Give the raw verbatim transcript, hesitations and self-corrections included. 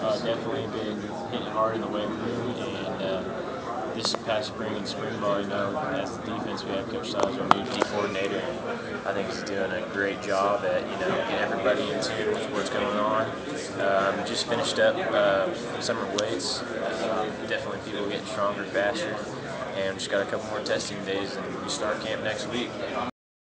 Uh, definitely been hitting hard in the weight room, and uh, this past spring and spring ball, you know, as the defense, we have Coach Styles, our new D coordinator. I think he's doing a great job at you know getting everybody in tune with what's going on. Um, just finished up uh, summer weights. Uh, definitely people getting stronger faster, and we just got a couple more testing days, and we start camp next week.